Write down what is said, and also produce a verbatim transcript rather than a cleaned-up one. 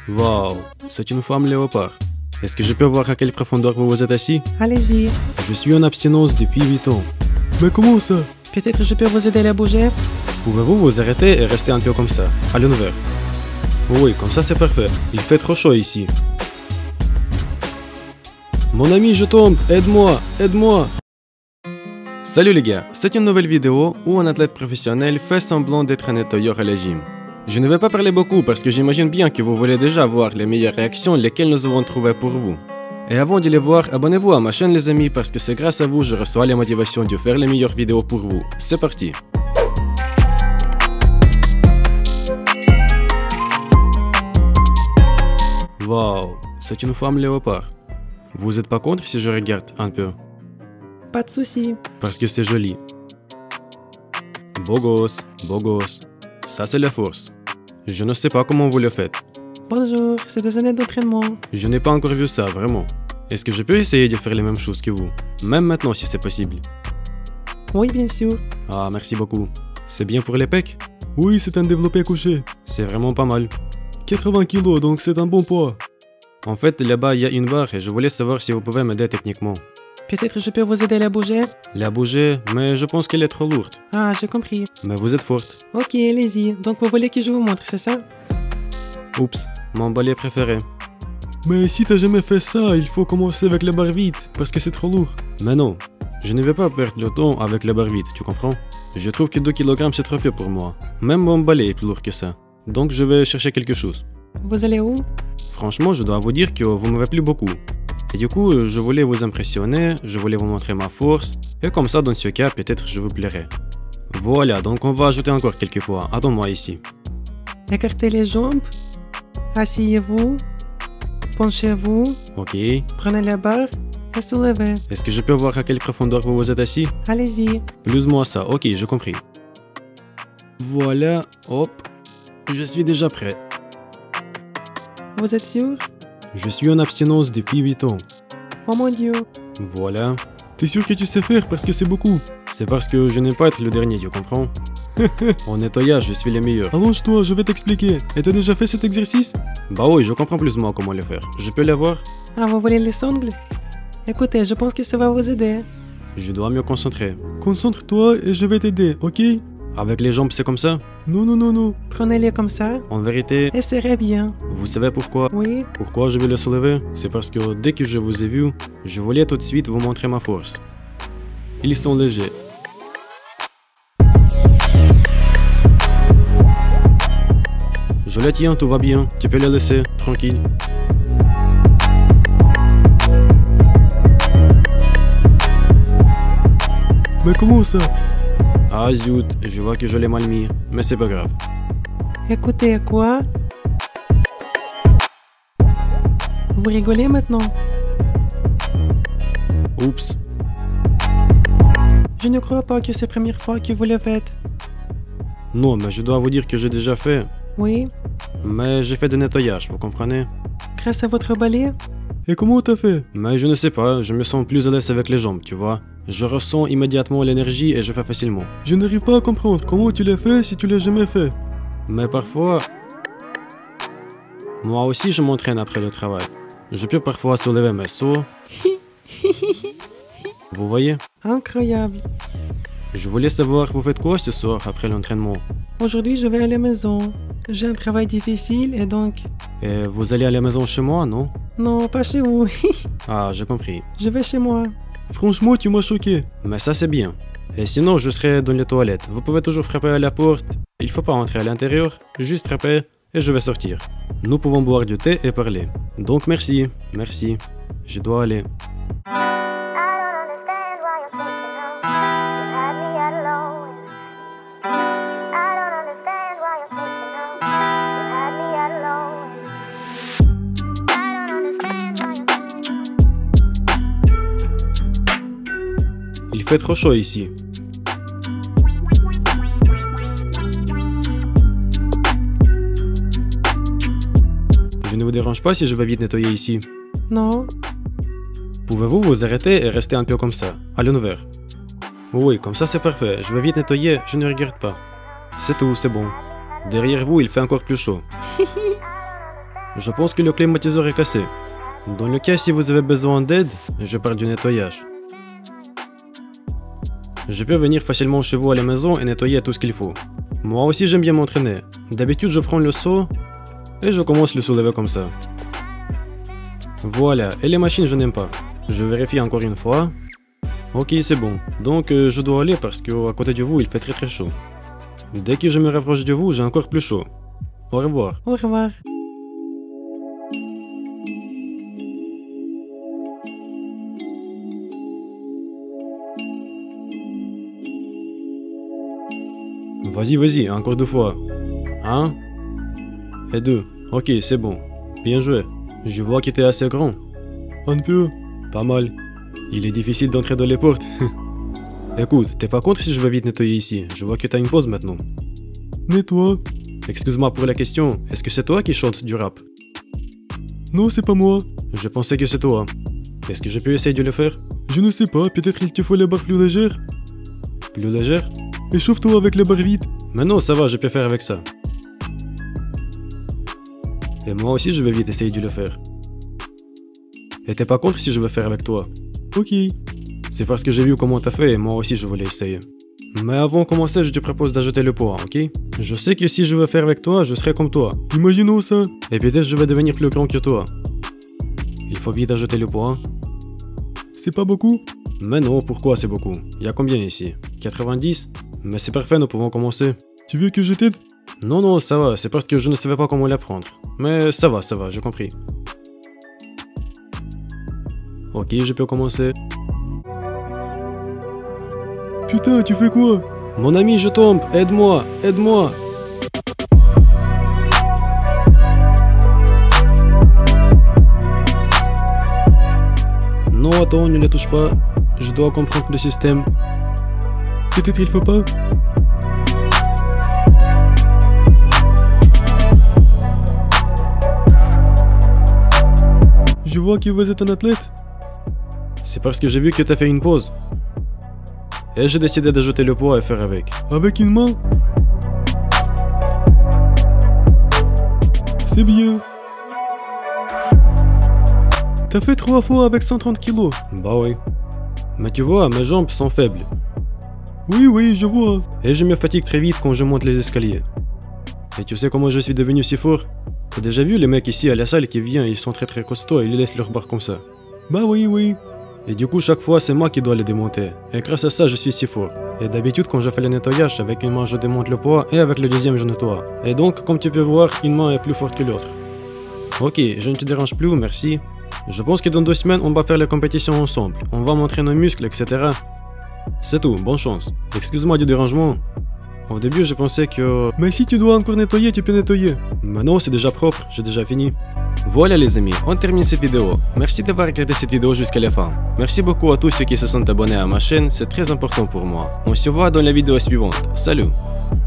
Waouh, c'est une femme léopard. Est-ce que je peux voir à quelle profondeur vous vous êtes assis? Allez-y. Je suis en abstinence depuis huit ans. Mais comment ça? Peut-être je peux vous aider à la bouger? Pouvez-vous vous arrêter et rester un peu comme ça, à l'envers? Oui, comme ça c'est parfait. Il fait trop chaud ici. Mon ami, je tombe. Aide-moi, aide-moi. Salut les gars, c'est une nouvelle vidéo où un athlète professionnel fait semblant d'être un nettoyeur à la gym. Je ne vais pas parler beaucoup parce que j'imagine bien que vous voulez déjà voir les meilleures réactions lesquelles nous avons trouvées pour vous. Et avant de les voir, abonnez-vous à ma chaîne les amis parce que c'est grâce à vous que je reçois la motivation de faire les meilleures vidéos pour vous. C'est parti. Waouh, c'est une femme léopard. Vous êtes pas contre si je regarde un peu? Pas de soucis. Parce que c'est joli. Beau gosse, beau gosse. Ça c'est la force. Je ne sais pas comment vous le faites. Bonjour, c'est des années d'entraînement. Je n'ai pas encore vu ça, vraiment. Est-ce que je peux essayer de faire les mêmes choses que vous? Même maintenant si c'est possible. Oui, bien sûr. Ah, merci beaucoup. C'est bien pour les pecs? Oui, c'est un développé couché. C'est vraiment pas mal. quatre-vingts kilos, donc c'est un bon poids. En fait, là-bas, il y a une barre et je voulais savoir si vous pouvez m'aider techniquement. Peut-être je peux vous aider à la bouger? La bouger, mais je pense qu'elle est trop lourde. Ah, j'ai compris. Mais vous êtes forte. Ok, allez-y. Donc vous voulez que je vous montre, c'est ça? Oups, mon balai préféré. Mais si t'as jamais fait ça, il faut commencer avec la barre vite, parce que c'est trop lourd. Mais non, je ne vais pas perdre le temps avec la barre vide, tu comprends? Je trouve que deux kilogrammes c'est trop peu pour moi. Même mon balai est plus lourd que ça. Donc je vais chercher quelque chose. Vous allez où? Franchement, je dois vous dire que vous m'avez plu beaucoup. Et du coup, je voulais vous impressionner, je voulais vous montrer ma force, et comme ça, dans ce cas, peut-être je vous plairai. Voilà, donc on va ajouter encore quelques poids. Attends-moi ici. Écartez les jambes. Asseyez-vous. Penchez-vous. Ok. Prenez la barre et soulevez. Est-ce que je peux voir à quelle profondeur vous vous êtes assis? Allez-y. Plus moi ça, ok, j'ai compris. Voilà, hop. Je suis déjà prêt. Vous êtes sûr? Je suis en abstinence depuis huit ans. Oh mon Dieu. Voilà. T'es sûr que tu sais faire parce que c'est beaucoup? C'est parce que je n'aime pas être le dernier, tu comprends? En nettoyage, je suis le meilleur. Allonge-toi, je vais t'expliquer. Et t'as déjà fait cet exercice? Bah oui, je comprends plus ou moins comment le faire. Je peux le voir? Ah, vous voulez les sangles? Écoutez, je pense que ça va vous aider. Je dois me concentrer. Concentre-toi et je vais t'aider, ok? Avec les jambes, c'est comme ça? Non, non, non, non. Prenez-les comme ça. En vérité, Et serrez bien. vous savez pourquoi? Oui. Pourquoi je vais le soulever? C'est parce que dès que je vous ai vu, je voulais tout de suite vous montrer ma force. Ils sont légers. Je le tiens, tout va bien. Tu peux le laisser, tranquille. Mais comment ça? Ah zut, je vois que je l'ai mal mis, mais c'est pas grave. Écoutez, quoi? Vous rigolez maintenant? Oups. Je ne crois pas que c'est la première fois que vous le faites. Non, mais je dois vous dire que j'ai déjà fait. Oui. Mais j'ai fait des nettoyages, vous comprenez? Grâce à votre balai? Et comment t'as fait? Mais je ne sais pas, je me sens plus à l'aise avec les jambes, tu vois. Je ressens immédiatement l'énergie et je fais facilement. Je n'arrive pas à comprendre comment tu l'as fait si tu l'as jamais fait. Mais parfois... Moi aussi je m'entraîne après le travail. Je peux parfois soulever mes sauts. Vous voyez? Incroyable. Je voulais savoir, vous faites quoi ce soir après l'entraînement? Aujourd'hui, je vais à la maison. J'ai un travail difficile et donc... Et vous allez à la maison chez moi, non? Non, pas chez vous. Ah, j'ai compris. Je vais chez moi. Franchement, tu m'as choqué. Mais ça c'est bien. Et sinon, je serai dans les toilettes. Vous pouvez toujours frapper à la porte. Il faut pas entrer à l'intérieur, juste frapper et je vais sortir. Nous pouvons boire du thé et parler. Donc merci, merci. Je dois aller. Il fait trop chaud ici. Je ne vous dérange pas si je vais vite nettoyer ici? Non. Pouvez-vous vous arrêter et rester un peu comme ça, à l'envers? Oui, comme ça c'est parfait. Je vais vite nettoyer, je ne regarde pas. C'est tout, c'est bon. Derrière vous, il fait encore plus chaud. Je pense que le climatiseur est cassé. Dans le cas si vous avez besoin d'aide, je parle du nettoyage. Je peux venir facilement chez vous à la maison et nettoyer tout ce qu'il faut. Moi aussi j'aime bien m'entraîner. D'habitude je prends le seau et je commence à le soulever comme ça. Voilà, et les machines je n'aime pas. Je vérifie encore une fois. Ok, c'est bon. Donc euh, je dois aller parce qu'à côté de vous il fait très très chaud. Dès que je me rapproche de vous, j'ai encore plus chaud. Au revoir. Au revoir. Vas-y, vas-y, encore deux fois. Un. Et deux. Ok, c'est bon. Bien joué. Je vois que t'es assez grand. Un peu. Pas mal. Il est difficile d'entrer dans les portes. Écoute, t'es pas contre si je vais vite nettoyer ici? Je vois que t'as une pause maintenant. Nettoie. Excuse-moi pour la question. Est-ce que c'est toi qui chante du rap? Non, c'est pas moi. Je pensais que c'est toi. Est-ce que je peux essayer de le faire? Je ne sais pas, peut-être qu'il te faut les barres plus légères. Plus légère? Échauffe-toi avec les barres vite. Mais non, ça va, je peux faire avec ça. Et moi aussi, je vais vite essayer de le faire. Et t'es pas contre si je vais faire avec toi? Ok. C'est parce que j'ai vu comment t'as fait et moi aussi je voulais essayer. Mais avant de commencer, je te propose d'ajouter le poids, ok? Je sais que si je veux faire avec toi, je serai comme toi. Imaginons ça. Et peut-être je vais devenir plus grand que toi. Il faut vite ajouter le poids. C'est pas beaucoup? Mais non, pourquoi c'est beaucoup? Il y a combien ici? quatre-vingt-dix? Mais c'est parfait, nous pouvons commencer. Tu veux que je t'aide? Non, non, ça va, c'est parce que je ne savais pas comment l'apprendre. Mais ça va, ça va, j'ai compris. Ok, je peux commencer. Putain, tu fais quoi? Mon ami, je tombe, aide-moi, aide-moi. Non, attends, ne les touche pas. Je dois comprendre le système. Peut-être il faut pas. Je vois que vous êtes un athlète. C'est parce que j'ai vu que t'as fait une pause. Et j'ai décidé d'ajouter le poids et faire avec. Avec une main? C'est bien. T'as fait trois fois avec cent trente kilos. Bah oui. Mais tu vois, mes jambes sont faibles. Oui, oui, je vois. Et je me fatigue très vite quand je monte les escaliers. Et tu sais comment je suis devenu si fort? T'as déjà vu les mecs ici à la salle qui viennent, ils sont très très costauds et ils laissent leur barre comme ça. Bah oui, oui. Et du coup, chaque fois, c'est moi qui dois les démonter. Et grâce à ça, je suis si fort. Et d'habitude, quand je fais le nettoyage, avec une main, je démonte le poids et avec le deuxième, je nettoie. Et donc, comme tu peux voir, une main est plus forte que l'autre. Ok, je ne te dérange plus, merci. Je pense que dans deux semaines, on va faire la compétition ensemble. On va montrer nos muscles, et cetera. C'est tout, bonne chance. Excuse-moi du dérangement. Au début, je pensais que... Mais si tu dois encore nettoyer, tu peux nettoyer. Mais non, c'est déjà propre, j'ai déjà fini. Voilà les amis, on termine cette vidéo. Merci d'avoir regardé cette vidéo jusqu'à la fin. Merci beaucoup à tous ceux qui se sont abonnés à ma chaîne, c'est très important pour moi. On se voit dans la vidéo suivante. Salut!